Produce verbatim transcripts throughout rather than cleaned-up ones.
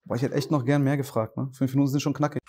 Boah, ich hätte echt noch gern mehr gefragt, ne? Fünf Minuten sind schon knackig.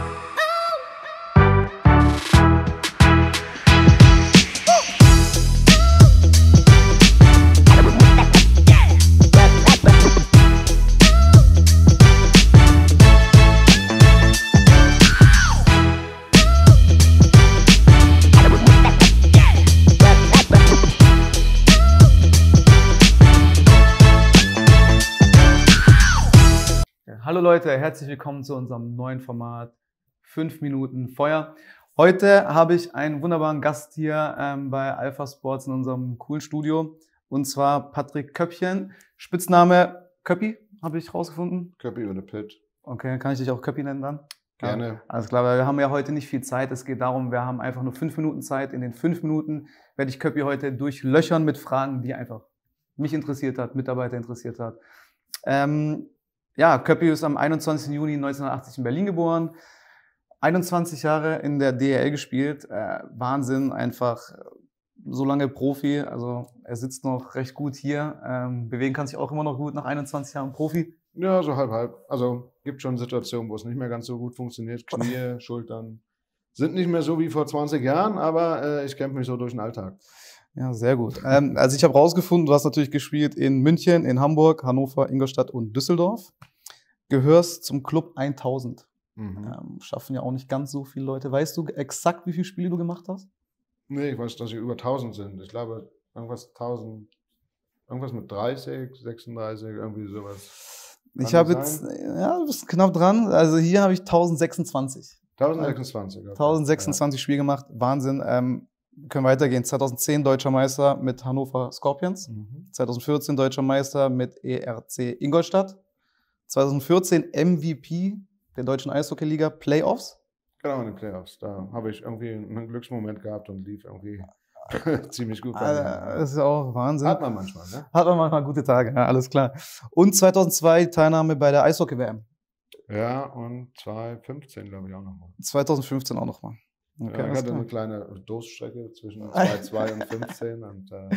Hallo Leute, herzlich willkommen zu unserem neuen Format fünf Minuten Feuer. Heute habe ich einen wunderbaren Gast hier ähm, bei Alpha Sports in unserem coolen Studio, und zwar Patrick Köppchen. Spitzname Köppi, habe ich rausgefunden. Köppi oder Pitt. Okay, kann ich dich auch Köppi nennen dann? Gerne. Ja, alles klar, weil wir haben ja heute nicht viel Zeit. Es geht darum, wir haben einfach nur fünf Minuten Zeit. In den fünf Minuten werde ich Köppi heute durchlöchern mit Fragen, die einfach mich interessiert hat, Mitarbeiter interessiert hat. Ähm, Ja, Köppi ist am einundzwanzigsten Juni neunzehnhundertachtzig in Berlin geboren, einundzwanzig Jahre in der D E L gespielt, äh, Wahnsinn, einfach so lange Profi, also er sitzt noch recht gut hier, ähm, bewegen kann sich auch immer noch gut nach einundzwanzig Jahren Profi. Ja, so halb, halb. Also gibt schon Situationen, wo es nicht mehr ganz so gut funktioniert. Knie, Schultern sind nicht mehr so wie vor zwanzig Jahren, aber äh, ich kämpfe mich so durch den Alltag. Ja, sehr gut. Ähm, also ich habe rausgefunden, du hast natürlich gespielt in München, in Hamburg, Hannover, Ingolstadt und Düsseldorf. Gehörst zum Club tausend. Mhm. Ähm, schaffen ja auch nicht ganz so viele Leute. Weißt du exakt, wie viele Spiele du gemacht hast? Nee, ich weiß, dass sie über tausend sind. Ich glaube, irgendwas tausend, irgendwas mit dreißig, sechsunddreißig, irgendwie sowas. Kann Ich habe das jetzt, sein? ja, du bist knapp dran. Also hier habe ich tausendsechsundzwanzig. tausendsechsundzwanzig. Okay. tausendsechsundzwanzig Spiele gemacht. Wahnsinn. Ähm, wir können weitergehen. zweitausendzehn Deutscher Meister mit Hannover Scorpions. Ja. Mhm. zweitausendvierzehn Deutscher Meister mit E R C Ingolstadt. zweitausendvierzehn M V P der Deutschen Eishockey-Liga Playoffs. Genau, in den Playoffs. Da habe ich irgendwie einen Glücksmoment gehabt und lief irgendwie ziemlich gut. Alter, das ist ja auch Wahnsinn. Hat man manchmal, ne? Hat man manchmal gute Tage, ja, alles klar. Und zweitausendzwei Teilnahme bei der Eishockey-W M. Ja, und zweitausendfünfzehn, glaube ich, auch nochmal. zweitausendfünfzehn auch nochmal. Okay, Ja, ich alles hatte klar. eine kleine Durststrecke zwischen zwei Komma zwei und fünfzehn. Und, äh,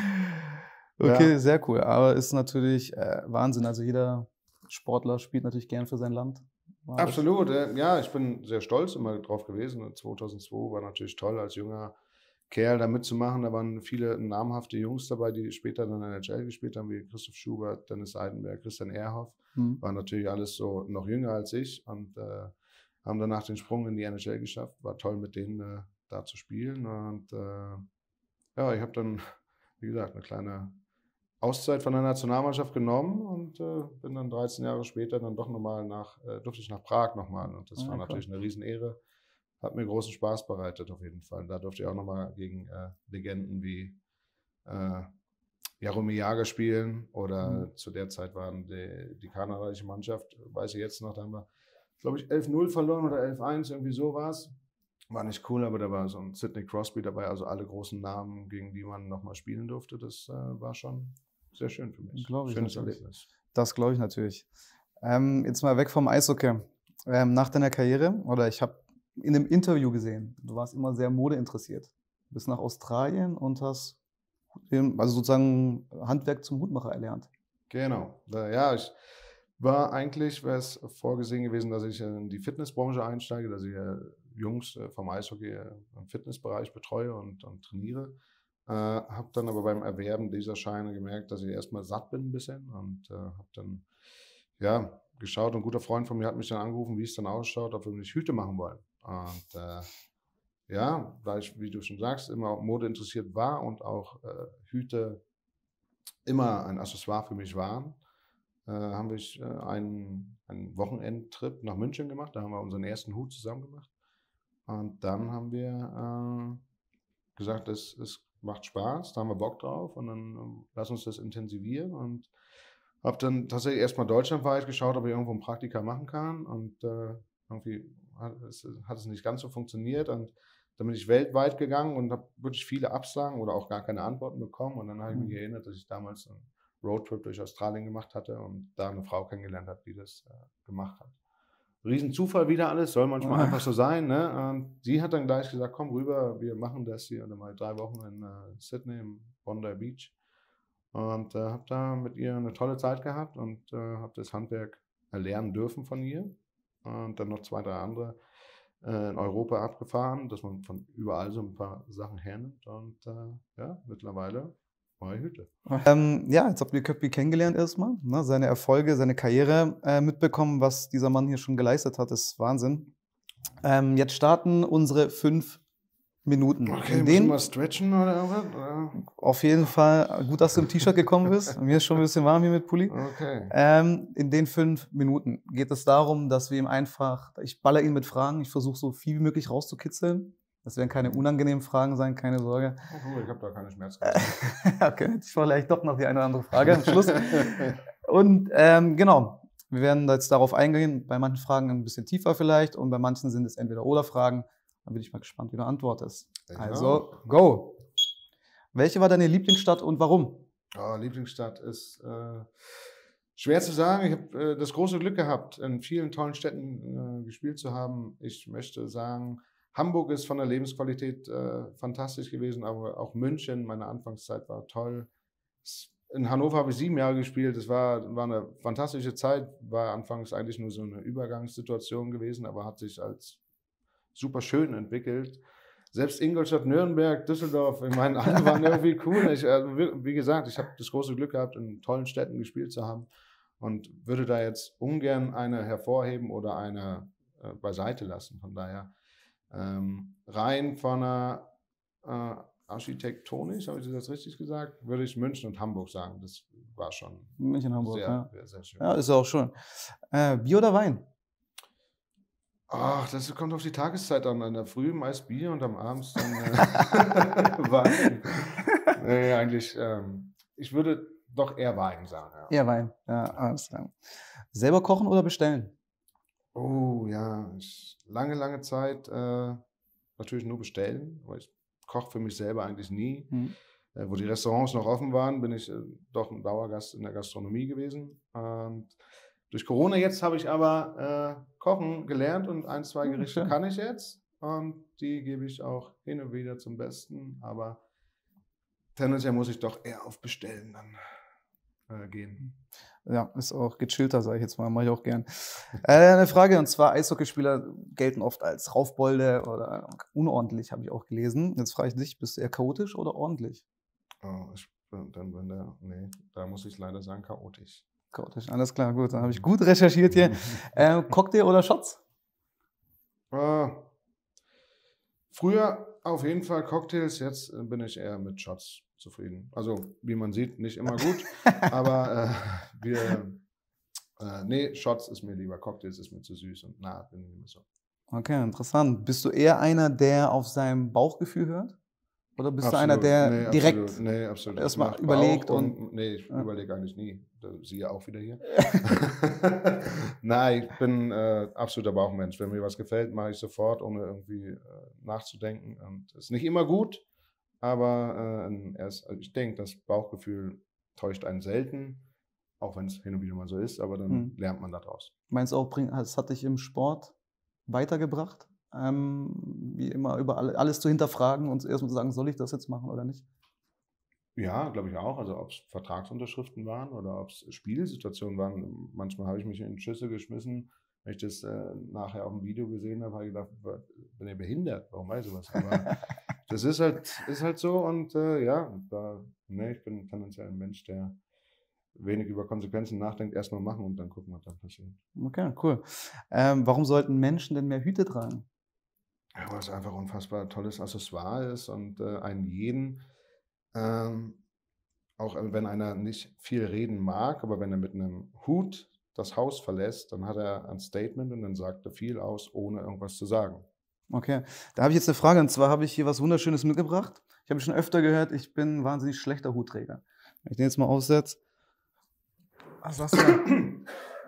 Okay, ja. sehr cool. Aber ist natürlich äh, Wahnsinn. Also jeder Sportler spielt natürlich gern für sein Land. War das- Absolut, äh, ja, ich bin sehr stolz immer drauf gewesen. Und zweitausendzwei war natürlich toll, als junger Kerl da mitzumachen. Da waren viele namhafte Jungs dabei, die später dann in der N H L gespielt haben, wie Christoph Schubert, Dennis Seidenberg, Christian Ehrhoff. Hm. Waren natürlich alles so noch jünger als ich und äh, haben danach den Sprung in die N H L geschafft. War toll, mit denen äh, da zu spielen. Und äh, ja, ich habe dann, wie gesagt, eine kleine Auszeit von der Nationalmannschaft genommen und äh, bin dann dreizehn Jahre später dann doch nochmal nach, äh, durfte ich nach Prag nochmal. Und das Ah, war cool. natürlich eine Riesenehre. Hat mir großen Spaß bereitet auf jeden Fall. Da durfte ich auch nochmal gegen äh, Legenden wie äh, Jaromir Jagr spielen oder Mhm. zu der Zeit waren die, die kanadische Mannschaft, weiß ich jetzt noch, da haben wir, glaube ich, elf null verloren oder elf eins, irgendwie so war es. War nicht cool, aber da war so ein Sidney Crosby dabei, also alle großen Namen, gegen die man nochmal spielen durfte. Das äh, war schon sehr schön für mich. Glaub ich Schönes natürlich. Erlebnis. Das glaube ich natürlich. Ähm, jetzt mal weg vom Eishockey. Ähm, nach deiner Karriere, oder ich habe in einem Interview gesehen, du warst immer sehr modeinteressiert. Du bist nach Australien und hast den- also sozusagen Handwerk zum Hutmacher erlernt. Genau. Äh, Ja, ich war eigentlich, wäre es vorgesehen gewesen, dass ich in die Fitnessbranche einsteige, dass ich äh, Jungs äh, vom Eishockey äh, im Fitnessbereich betreue und, und trainiere. Äh, habe dann aber beim Erwerben dieser Scheine gemerkt, dass ich erstmal satt bin ein bisschen und äh, habe dann ja, geschaut. Und ein guter Freund von mir hat mich dann angerufen, wie es dann ausschaut, ob wir nicht Hüte machen wollen. Und äh, ja, da ich, wie du schon sagst, immer auch Mode interessiert war und auch äh, Hüte immer ein Accessoire für mich waren, äh, haben wir äh, einen, einen Wochenendtrip nach München gemacht. Da haben wir unseren ersten Hut zusammen gemacht. Und dann haben wir äh, gesagt, es, es macht Spaß, da haben wir Bock drauf und dann ähm, lass uns das intensivieren. Und habe dann tatsächlich erstmal deutschlandweit geschaut, ob ich irgendwo ein Praktika machen kann. Und äh, irgendwie hat es, hat es nicht ganz so funktioniert. Und dann bin ich weltweit gegangen und habe wirklich viele Absagen oder auch gar keine Antworten bekommen. Und dann habe ich mich Mhm. erinnert, dass ich damals einen Roadtrip durch Australien gemacht hatte und da eine Frau kennengelernt habe, die das äh, gemacht hat. Riesenzufall wieder alles, soll manchmal Ah. einfach so sein. Ne? Und sie hat dann gleich gesagt, komm rüber, wir machen das hier. Und dann war ich drei Wochen in äh, Sydney, im Bondi Beach. Und äh, habe da mit ihr eine tolle Zeit gehabt und äh, habe das Handwerk lernen dürfen von ihr. Und dann noch zwei, drei andere äh, in Europa abgefahren, dass man von überall so ein paar Sachen hernimmt. Und äh, ja, mittlerweile neue Hüte. Ähm, ja, jetzt habt ihr Köppi kennengelernt erstmal, ne? Seine Erfolge, seine Karriere äh, mitbekommen, was dieser Mann hier schon geleistet hat, ist Wahnsinn. Ähm, jetzt starten unsere fünf Minuten. Okay, In müssen denen wir stretchen oder irgendwas? auf jeden Fall, gut, dass du im T-Shirt gekommen bist. Mir ist schon ein bisschen warm hier mit Pulli. Okay. Ähm, in den fünf Minuten geht es darum, dass wir ihm einfach, ich baller ihn mit Fragen, ich versuche so viel wie möglich rauszukitzeln. Das werden keine unangenehmen Fragen sein, keine Sorge. Oh, ich habe da keine Schmerzgrenze. Okay, ich vielleicht doch noch die eine oder andere Frage am Schluss. Und ähm, genau, wir werden jetzt darauf eingehen, bei manchen Fragen ein bisschen tiefer vielleicht und bei manchen sind es Entweder-Oder-Fragen. Da bin ich mal gespannt, wie du antwortest. Ich Also, auch. go! Welche war deine Lieblingsstadt und warum? Oh, Lieblingsstadt ist äh, schwer zu sagen. Ich habe äh, das große Glück gehabt, in vielen tollen Städten äh, gespielt zu haben. Ich möchte sagen, Hamburg ist von der Lebensqualität äh, fantastisch gewesen, aber auch München, meine Anfangszeit war toll. In Hannover habe ich sieben Jahre gespielt. Es war, war eine fantastische Zeit, war anfangs eigentlich nur so eine Übergangssituation gewesen, aber hat sich als super schön entwickelt. Selbst Ingolstadt, Nürnberg, Düsseldorf, ich meine, alle waren irgendwie cool. Ich, also, wie gesagt, ich habe das große Glück gehabt, in tollen Städten gespielt zu haben und würde da jetzt ungern eine hervorheben oder eine äh, beiseite lassen. Von daher ähm, rein von einer äh, architektonisch, habe ich das richtig gesagt, würde ich München und Hamburg sagen. Das war schon München, Hamburg, sehr, ja. sehr, sehr schön. Ja, ist ja auch schön. Äh, Bier oder Wein? Ach, das kommt auf die Tageszeit an. In der Früh meist Bier und am Abend dann äh, Wein. Nee, eigentlich, ähm, ich würde doch eher Wein sagen. Ja. Eher Wein, ja, alles klar. Selber kochen oder bestellen? Oh ja, ich, lange, lange Zeit äh, natürlich nur bestellen, weil ich koche für mich selber eigentlich nie. Hm. Äh, wo die Restaurants noch offen waren, bin ich äh, doch ein Dauergast in der Gastronomie gewesen. Und durch Corona jetzt habe ich aber äh, Kochen gelernt und ein, zwei Hm, Gerichte schön. kann ich jetzt. Und die gebe ich auch hin und wieder zum Besten. Aber tendenziell muss ich doch eher auf Bestellen dann äh, gehen. Ja, ist auch gechillter, sage ich jetzt mal, mache ich auch gern. Äh, eine Frage, und zwar Eishockeyspieler gelten oft als Raufbolde oder unordentlich, habe ich auch gelesen. Jetzt frage ich dich, bist du eher chaotisch oder ordentlich? Oh, ich bin dann, wenn der, nee, da muss ich leider sagen, chaotisch. Chaotisch, alles klar, gut, dann habe ich gut recherchiert hier. Äh, Cocktail oder Shots? Äh, früher auf jeden Fall Cocktails, jetzt äh, bin ich eher mit Shots zufrieden. Also, wie man sieht, nicht immer gut, aber äh, wir, äh, nee, Shots ist mir lieber, Cocktails ist mir zu süß und na, bin ich nicht mehr so. Okay, interessant. Bist du eher einer, der auf sein Bauchgefühl hört? Oder bist du einer, der nee, direkt absolut, nee, absolut. erstmal Nach überlegt Bauch und- Nee, ich Ja. überlege eigentlich nie. Da, siehe auch wieder hier. Nein, ich bin äh, absoluter Bauchmensch. Wenn mir was gefällt, mache ich sofort, ohne irgendwie äh, nachzudenken. Und ist nicht immer gut, aber äh, erst, also ich denke, das Bauchgefühl täuscht einen selten, auch wenn es hin und wieder mal so ist, aber dann Hm. lernt man daraus. Meinst du auch, bring- es hat dich im Sport weitergebracht? Ähm, wie immer über alle, alles zu hinterfragen und erstmal zu sagen, soll ich das jetzt machen oder nicht? Ja, glaube ich auch. Also ob es Vertragsunterschriften waren oder ob es Spielsituationen waren. Manchmal habe ich mich in Schüsse geschmissen. Wenn ich das äh, nachher auf dem Video gesehen habe, habe ich gedacht, wa- bin ich behindert? Warum weiß ich sowas? Aber das ist halt, ist halt so und äh, ja, da, ne, ich bin tendenziell ein Mensch, der wenig über Konsequenzen nachdenkt, erstmal machen und dann gucken, was dann passiert. Okay, cool. Ähm, warum sollten Menschen denn mehr Hüte tragen? Ja, weil es einfach unfassbar tolles Accessoire ist und äh, einen jeden, ähm, auch äh, wenn einer nicht viel reden mag, aber wenn er mit einem Hut das Haus verlässt, dann hat er ein Statement und dann sagt er viel aus, ohne irgendwas zu sagen. Okay, da habe ich jetzt eine Frage, und zwar habe ich hier was Wunderschönes mitgebracht. Ich habe schon öfter gehört, ich bin ein wahnsinnig schlechter Hutträger. Wenn ich den jetzt mal aufsetze. Was sagst du?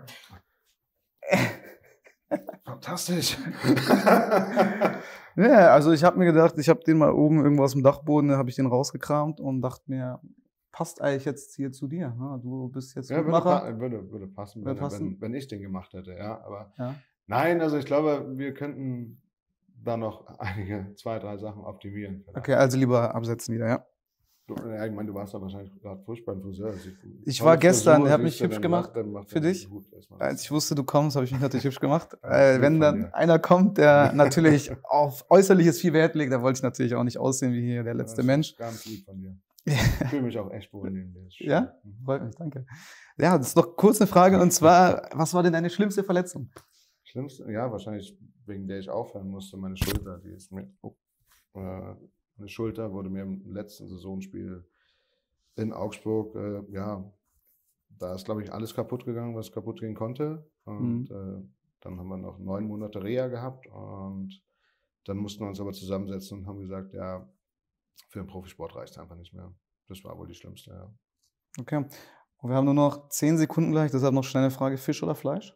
Fantastisch. Ja, also ich habe mir gedacht, ich habe den mal oben irgendwo aus dem Dachboden, da habe ich den rausgekramt und dachte mir, passt eigentlich jetzt hier zu dir. Ne? Du bist jetzt Ja, würde, Hutmacher. pa würde, würde passen, Würde wenn, passen. Wenn, wenn ich den gemacht hätte, ja. Aber Ja. nein, also ich glaube, wir könnten da noch einige, zwei, drei Sachen optimieren. vielleicht. Okay, also lieber absetzen wieder, ja. Ja, ich meine, du warst da wahrscheinlich gerade frisch beim Friseur. Also ich ich war gestern, er hat mich siehst du, hübsch dann gemacht macht- dann macht für er dich. gut erstmal. Als ich wusste, du kommst, habe ich mich natürlich hübsch gemacht. Ja, Äh, lieb wenn von dann dir. einer kommt, der natürlich auf Äußerliches viel Wert legt, da wollte ich natürlich auch nicht aussehen wie hier der letzte Das ist Mensch. Ganz lieb von dir. Ich fühle mich auch echt wohl neben dir. Ist schön. Ja? Mhm. Freut mich, danke. Ja, das ist noch kurz eine Frage und zwar, was war denn deine schlimmste Verletzung? Schlimmste, ja, wahrscheinlich wegen der ich aufhören musste, meine Schulter, die ist mir, oh, äh, meine Schulter wurde mir im letzten Saisonspiel in Augsburg, äh, ja, da ist, glaube ich, alles kaputt gegangen, was kaputt gehen konnte. Und Mhm. äh, dann haben wir noch neun Monate Reha gehabt und dann mussten wir uns aber zusammensetzen und haben gesagt, ja, für den Profisport reicht es einfach nicht mehr. Das war wohl die schlimmste, ja. Okay. Und wir haben nur noch zehn Sekunden gleich, deshalb noch schnell eine Frage: Fisch oder Fleisch?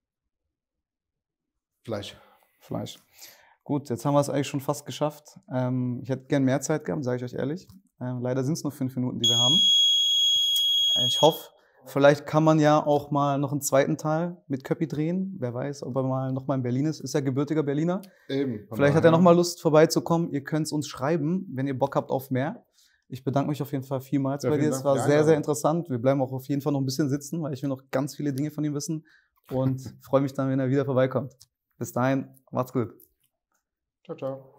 Fleisch. Fleisch. Gut, jetzt haben wir es eigentlich schon fast geschafft. Ähm, ich hätte gern mehr Zeit gehabt, sage ich euch ehrlich. Ähm, leider sind es nur fünf Minuten, die wir haben. Äh, Ich hoffe, vielleicht kann man ja auch mal noch einen zweiten Teil mit Köppi drehen. Wer weiß, ob er mal noch mal in Berlin ist. Ist ja gebürtiger Berliner. Eben. von Vielleicht hat er daher- noch mal Lust vorbeizukommen. Ihr könnt es uns schreiben, wenn ihr Bock habt auf mehr. Ich bedanke mich auf jeden Fall vielmals Ja, bei vielen dir. Es Dank war für die sehr, sehr Einladung. interessant. Wir bleiben auch auf jeden Fall noch ein bisschen sitzen, weil ich will noch ganz viele Dinge von ihm wissen. Und freue mich dann, wenn er wieder vorbeikommt. Bis dahin, macht's gut. Ciao, ciao.